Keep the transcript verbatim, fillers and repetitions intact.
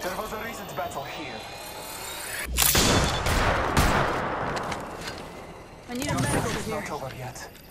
There was a recent battle here. I need a Your medic fight over is here. not over yet.